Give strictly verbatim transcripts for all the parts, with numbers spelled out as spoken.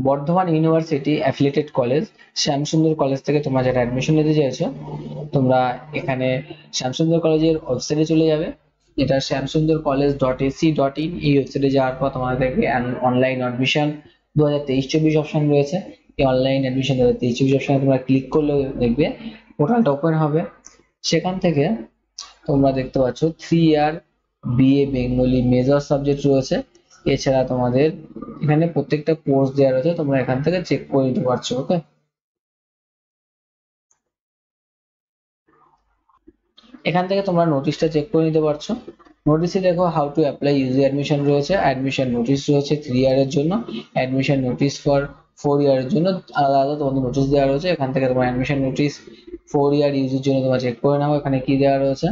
Bardhaman university affiliated college Shyamsundar college থেকে তোমরা যারা অ্যাডমিশন নিতে চাইছো, তোমরা এখানে শ্যামসুন্দর কলেজের ওয়েবসাইটে চলে যাবে, এটা Shyamsundar college dot AC dot in. এই ওয়েবসাইটে যাওয়ার পর তোমাদেরকে অনলাইন অ্যাডমিশন দু হাজার তেইশ চব্বিশ অপশন রয়েছে। এই অনলাইন অ্যাডমিশন দু হাজার তেইশ চব্বিশ অপশনে তোমরা ক্লিক করলে দেখবে পোর্টালটা ওপেন হবে। সেখান থেকে তোমরা দেখতে পাচ্ছ three year BA Bengali major subject রয়েছে। এছাড়া তোমাদের এখানে প্রত্যেকটা কোর্স দেওয়া রয়েছে, তোমরা এখান থেকে চেক করে নিতে পারছো। ওকে, এখান থেকে তোমরা নোটিশটা চেক করে নিতে পারছো। নোটিশে দেখো how to apply UG admission রয়েছে, অ্যাডমিশন নোটিশ রয়েছে থ্রি ইয়ারের জন্য, অ্যাডমিশন নোটিশ ফর ফোর ইয়ারের জন্য আলাদা আলাদা তোমাদের নোটিশ দেওয়া রয়েছে। এখান থেকে তোমার অ্যাডমিশন নোটিশ ফোর ইয়ার ইউজির জন্য তোমরা চেক করে নাও এখানে কি দেওয়া রয়েছে।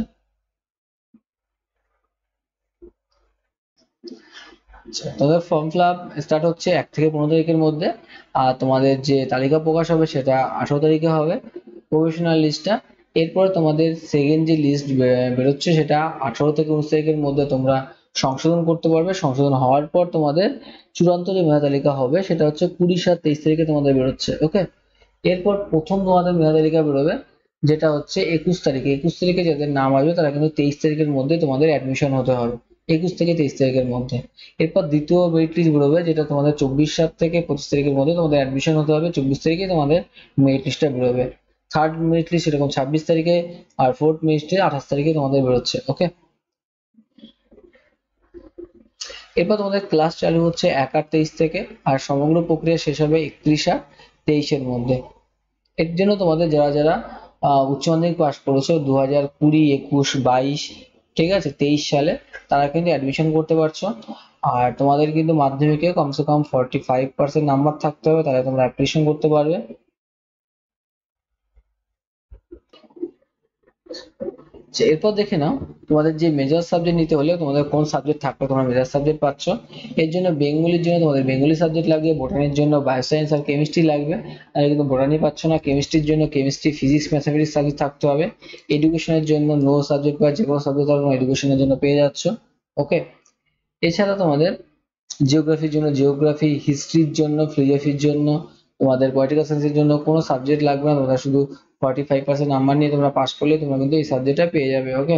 তোমাদের ফর্ম ফিল আপ স্টার্ট হচ্ছে এক থেকে পনেরো তারিখের মধ্যে, আর তোমাদের যে তালিকা প্রকাশ হবে সেটা আঠারো তারিখে হবে প্রফেশনাল লিস্টটা। এরপরে তোমাদের সেকেন্ড যে লিস্ট বেরোচ্ছে সেটা আঠারো থেকে উনিশ তারিখের মধ্যে তোমরা সংশোধন করতে পারবে। সংশোধন হওয়ার পর তোমাদের চূড়ান্ত যে মেধা তালিকা হবে সেটা হচ্ছে কুড়ি সাত তেইশ তারিখে তোমাদের বেরোচ্ছে। ওকে, এরপর প্রথম তোমাদের মেধা তালিকা বেরোবে যেটা হচ্ছে একুশ তারিখে। একুশ তারিখে যাদের নাম আসবে তারা কিন্তু তেইশ তারিখের মধ্যে তোমাদের অ্যাডমিশন হতে হবে, একুশ থেকে তেইশ তারিখের মধ্যে। এরপর দ্বিতীয় মেরিট লিস্ট বেরোবে যেটা তোমাদের চব্বিশ সাত থেকে পঁচিশ তারিখের মধ্যে তোমাদের অ্যাডমিশন হতে হবে, চব্বিশ তারিখে তোমাদের মেরিট লিস্টটা বেরোবে। থার্ড মেরিট লিস্ট এরকম ছাব্বিশ তারিখে, আর ফোর্থ মেরিট লিস্টে আঠাশ তারিখে তোমাদের বেরোচ্ছে। ওকে, এরপর তোমাদের ক্লাস চালু হচ্ছে এক আট তেইশ থেকে, আর সমগ্র প্রক্রিয়া শেষ হবে একত্রিশ আট তেইশের মধ্যে। এর জন্য তোমাদের যারা যারা উচ্চ মাধ্যমিক পাস করেছো দু হাজার কুড়ি একুশ বাইশ ঠিক আছে তেইশ সালে, তারা কিন্তু অ্যাডমিশন করতে পারছো। আর তোমাদের কিন্তু মাধ্যমিকে কমসে কম ফর্টি ফাইভ পার্সেন্ট নাম্বার থাকতে হবে, তাহলে তোমরা অ্যাপ্লিকেশন করতে পারবে। এরপর দেখে নাও তোমাদের যে মেজর সাবজেক্ট নিতে হলে তোমাদের কোন সাবজেক্ট থাকলে তোমরা মেজর সাবজেক্ট পাচ্ছ। এর জন্য বেঙ্গলির জন্য তোমাদের বেঙ্গলি সাবজেক্ট লাগবে, বোটানির জন্য বায়োসায়েন্স আর কেমিস্ট্রি লাগবে। আর কিন্তু বোটানি পাচ্ছ না, কেমিস্ট্রির জন্য কেমিস্ট্রি ফিজিক্স ম্যাথামেটিক্স সাবজেক্ট থাকতে হবে। এডুকেশনের জন্য নো সাবজেক্ট বা যে কোনো সাবজেক্ট তোমরা এডুকেশনের জন্য পেয়ে যাচ্ছ। ওকে, এছাড়া তোমাদের জিওগ্রাফির জন্য জিওগ্রাফি, হিস্ট্রির জন্য ফিলোসফির জন্য, তোমাদের পলিটিক্যাল সায়েন্সের জন্য কোনো সাবজেক্ট লাগবে না, তোমরা শুধু ফর্টি ফাইভ পার্সেন্ট নাম্বার নিয়ে তোমরা পাস করলে তোমরা কিন্তু এই সাবজেক্টটা পেয়ে যাবে। ওকে,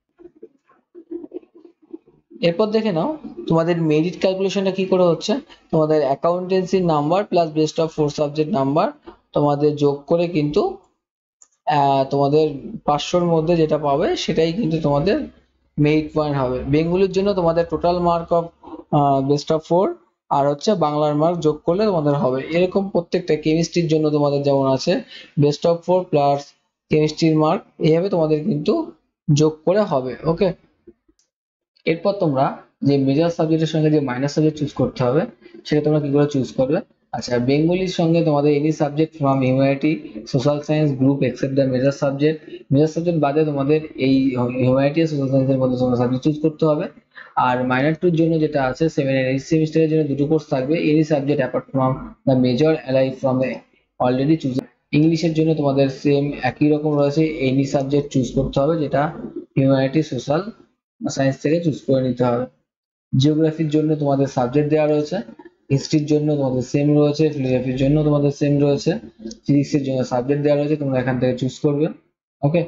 এরপর দেখে নাও তোমাদের মেরিট ক্যালকুলেশনটা কি করে হচ্ছে। তোমাদের accountancy number plus best of four subject number তোমাদের যোগ করে কিন্তু তোমাদের পাঁচশোর মধ্যে যেটা পাবে সেটাই কিন্তু তোমাদের মেরিট পয়েন্ট হবে। বেঙ্গলির জন্য তোমাদের total mark of best of four আর হচ্ছে বাংলার মার্ক যোগ করলে তোমাদের হবে। এরকম প্রত্যেকটা কেমিস্ট্রির জন্য তোমাদের যেমন আছে বেস্ট অফ ফোর প্লাস কেমিস্ট্রির মার্ক, এইভাবে তোমাদের কিন্তু যোগ করে হবে। ওকে, এরপর তোমরা যে মেজর সাবজেক্টের সঙ্গে যে মাইনর সাবজেক্ট চুজ করতে হবে সেটা তোমরা কি করে চুজ করবে। আচ্ছা, বেঙ্গলির সঙ্গে তোমাদের any subject from humanity social science group except the major subject. Major subject বাদে তোমাদের এই হিউম্যানিটি আর সোশ্যাল সায়েন্সের মধ্যে তোমরা সাবজেক্ট চুজ করতে হবে। আর মাইনর টুর জন্য যেটা আছে সেভেন এর এইট সেমিস্টারের জন্য দুটো কোর্স থাকবে, any subject apart from the major ally from already choose. ইংলিশের জন্য তোমাদের সেম একই রকম রয়েছে, এনি সাবজেক্ট চুজ করতে হবে যেটা হিউম্যানিটি সোশ্যাল সায়েন্স থেকে চুজ করে নিতে হবে। জিওগ্রাফির জন্য তোমাদের সাবজেক্ট দেওয়া রয়েছে, হিস্ট্রির জন্য তোমাদের সেম রয়েছে, ফিলোসফির জন্য তোমাদের সেম রয়েছে, ফিজিক্সের জন্য সাবজেক্ট দেওয়া রয়েছে, তোমরা এখান থেকে চুজ করবে। ওকে,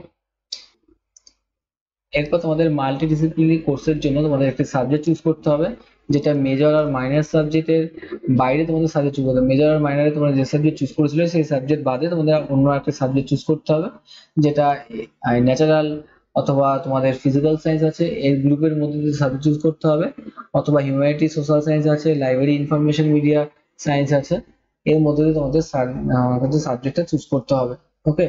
এরপর তোমাদের মাল্টি ডিসিপ্লিনারি কোর্সের জন্য তোমাদের একটা সাবজেক্ট চুজ করতে হবে যেটা মেজর আর মাইনর সাবজেক্টের বাইরে তোমাদের সাবজেক্ট চুজ করতে হবে। মেজর আর মাইনরে তোমরা যে সাবজেক্ট চুজ করেছিলে সেই সাবজেক্ট বাদে তোমাদের অন্য একটা সাবজেক্ট চুজ করতে হবে, যেটা ন্যাচারাল অথবা তোমাদের ফিজিক্যাল সায়েন্স আছে এর গ্রুপের মধ্যে সাবজেক্ট চুজ করতে হবে, অথবা হিউম্যানিটি সোশ্যাল সায়েন্স আছে, লাইব্রেরি ইনফরমেশন মিডিয়া সায়েন্স আছে, এর মধ্যে দিয়ে তোমাদের সাবজেক্টটা চুজ করতে হবে। ওকে,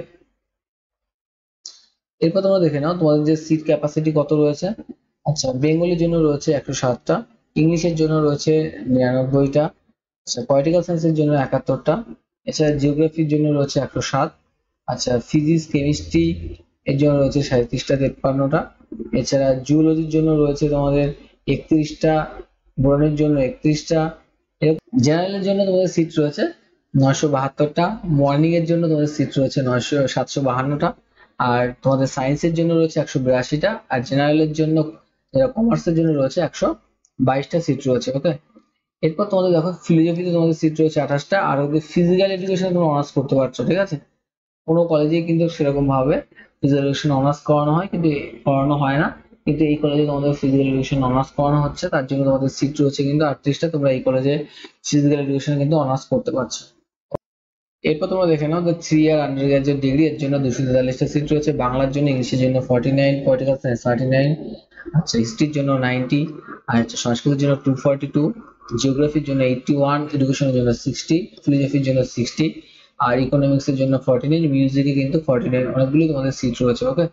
এরপর তোমরা দেখে নাও তোমাদের যে সিট ক্যাপাসিটি কত রয়েছে। আচ্ছা, বেঙ্গলির জন্য রয়েছে একশো সাতটা, ইংলিশের জন্য রয়েছে নিরানব্বইটা, আচ্ছা পলিটিক্যাল সায়েন্সের জন্য একাত্তরটা, এছাড়া জিওগ্রাফির জন্য রয়েছে একশো সাত, আচ্ছা ফিজিক্স কেমিস্ট্রি এর জন্য রয়েছে সাঁইত্রিশটা তেপ্পান্নটা, এছাড়া জুলজির জন্য রয়েছে তোমাদের একত্রিশটা, বোটানির জন্য একত্রিশটা, জেনারেলের জন্য তোমাদের সিট রয়েছে নয়শো বাহাত্তরটা, মর্নিং এর জন্য তোমাদের সিট রয়েছে নয়শো সাতশো বাহান্নটা, আর তোমাদের সায়েন্সের জন্য রয়েছে একশো বিরাশিটা, আর জেনারেলের জন্য কমার্সের জন্য রয়েছে একশো বাইশটা সিট রয়েছে। ওকে, এরপর তোমাদের দেখো ফিলোজফিতে তোমাদের সিট রয়েছে আঠাশটা, আর ওদের ফিজিক্যাল এডুকেশনে তোমরা অনার্স করতে পারছো, ঠিক আছে। কোনো কলেজেই কিন্তু সেরকম ভাবে ফিজিক্যাল এডুকেশন অনার্স করানো হয়, কিন্তু করানো হয় না, কিন্তু এই কলেজে তোমাদের ফিজিক্যাল এডুকেশন অনার্স করানো হচ্ছে, তার জন্য তোমাদের সিট রয়েছে কিন্তু আটত্রিশটা। তোমরা এই কলেজে ফিজিক্যাল এডুকেশন কিন্তু অনার্স করতে পারছো। এরপর তোমরা দেখে নাও যে three year undergraduate degree, এর জন্য দুশো তেতাল্লিশটা সিট রয়েছে। বাংলার জন্য, ইংলিশের জন্য forty nine, political science thirty nine, আচ্ছা হিস্ট্রির জন্য নাইনটি, আর সংস্কৃতের জন্য টু ফর্টি টু, জিওগ্রাফির জন্য এইটটি ওয়ান, এডুকেশনের জন্য সিক্সটি, ফিলোজফির জন্য সিক্সটি, আর ইকোনমিক্স এর জন্য ফর্টি নাইন, মিউজিকে কিন্তু ফর্টি নাইন। অনেকগুলি তোমাদের সিট রয়েছে, ওকে।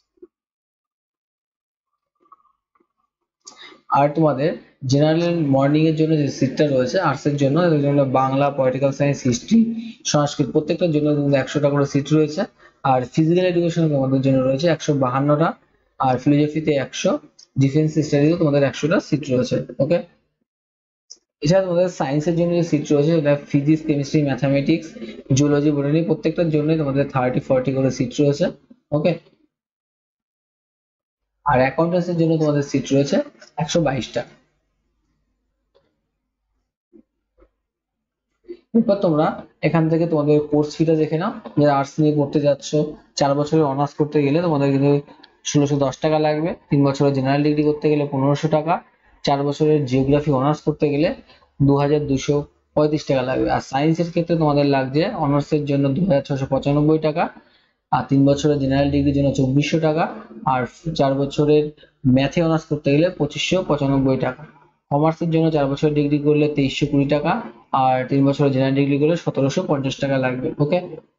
আর তোমাদের জেনারেল মর্নিং এর জন্য যে সিটটা রয়েছে আর্টস এর জন্য, এর জন্য Bangla, political science, history, Sanskrit প্রত্যেকটার জন্য কিন্তু একশোটা করে সিট রয়েছে। আর ফিজিক্যাল এডুকেশন তোমাদের জন্য রয়েছে একশো বাহান্নটা, আর ফিলোজফিতে একশো, ডিফেন্স স্টাডিতে তোমাদের একশোটা সিট রয়েছে, ওকে। এছাড়া তোমাদের সায়েন্সের জন্য যে সিট রয়েছে সেটা physics, chemistry, mathematics, zoology, botany প্রত্যেকটার জন্য তোমাদের থার্টি ফর্টি করে সিট রয়েছে, ওকে। আর অ্যাকাউন্টেন্সির জন্য তোমাদের সিট রয়েছে একশো বাইশটা। এরপর তোমরা এখান থেকে তোমাদের কোর্স ফিটা দেখে নাও। যারা আর্টস নিয়ে পড়তে যাচ্ছ, চার বছরের অনার্স করতে গেলে তোমাদের কিন্তু ষোলোশো দশ টাকা লাগবে। তিন বছরের জেনারেল ডিগ্রি করতে গেলে পনেরোশো টাকা। চার বছরের জিওগ্রাফি অনার্স করতে গেলে দু হাজার দুশো পঁয়ত্রিশ টাকা লাগবে। আর সায়েন্সের ক্ষেত্রে তোমাদের লাগছে অনার্সের জন্য দু হাজার ছশো পঁচানব্বই টাকা, আর তিন বছরের জেনারেল ডিগ্রির জন্য চব্বিশশো টাকা, আর চার বছরের ম্যাথে অনার্স করতে গেলে পঁচিশশো পঁচানব্বই টাকা। কমার্সের জন্য চার বছরের ডিগ্রি করলে তেইশশো কুড়ি টাকা, আর তিন বছরের জেনারেল ডিগ্রি করলে সতেরোশো পঞ্চাশ টাকা লাগবে, ওকে।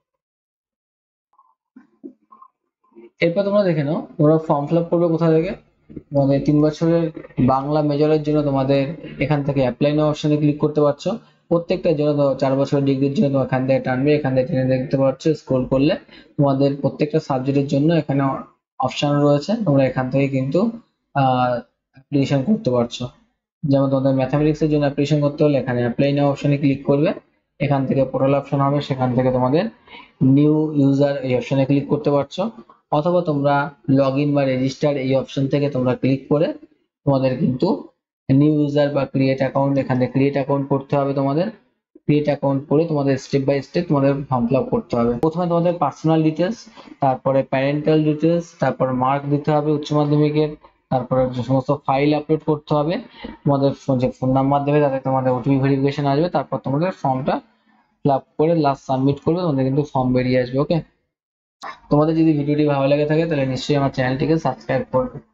এরপর তোমরা দেখে নাও তোমরা ফর্ম ফিল আপ করবে কোথা থেকে। তোমাদের তিন বছরের বাংলা মেজরের জন্য তোমাদের এখান থেকে অ্যাপ্লাই নাও অপশনে ক্লিক করতে পারছো। প্রত্যেকটার জন্য চার বছরের ডিগ্রির জন্য এখান থেকে টানবে, এখান থেকে টেনে দেখতে পাচ্ছ, স্ক্রল করলে তোমাদের প্রত্যেকটা সাবজেক্টের জন্য এখানে অপশন রয়েছে, তোমরা এখান থেকে কিন্তু অ্যাপ্লিকেশন করতে পারছো। যেমন তোমাদের ম্যাথামেটিক্স এর জন্য অ্যাপ্লিকেশন করতে হলে এখানে অ্যাপ্লাই নাও অপশনে ক্লিক করবে, এখান থেকে পোর্টাল অপশন হবে, সেখান থেকে তোমাদের নিউ ইউজার এই অপশনে ক্লিক করতে পারছো, অথবা তোমরা লগ ইন বা রেজিস্টার এই অপশন থেকে তোমরা ক্লিক করে তোমাদের কিন্তু নিউ ইউজার বা ক্রিয়েট অ্যাকাউন্ট, এখানে ক্রিয়েট অ্যাকাউন্ট করতে হবে। তোমাদের ক্রিয়েট অ্যাকাউন্ট করে তোমাদের স্টেপ বাই স্টেপ তোমাদের ফর্ম ফিল আপ করতে হবে। প্রথমে তোমাদের পার্সোনাল ডিটেলস, তারপরে প্যারেন্টাল ডিটেলস, তারপর মার্ক দিতে হবে উচ্চ মাধ্যমিকের, তারপরে যে সমস্ত ফাইল আপলোড করতে হবে, তোমাদের যে ফোন নাম্বার দেবে তাতে তোমাদের ওটিপি ভেরিফিকেশন আসবে, তারপর তোমাদের ফর্মটা ফিল আপ করে লাস্ট সাবমিট করবে, তোমাদের কিন্তু ফর্ম বেরিয়ে আসবে, ওকে। তোমাদের যদি ভিডিওটি ভালো লেগে থাকে তাহলে নিশ্চয়ই আমার চ্যানেলটিকে সাবস্ক্রাইব করবে।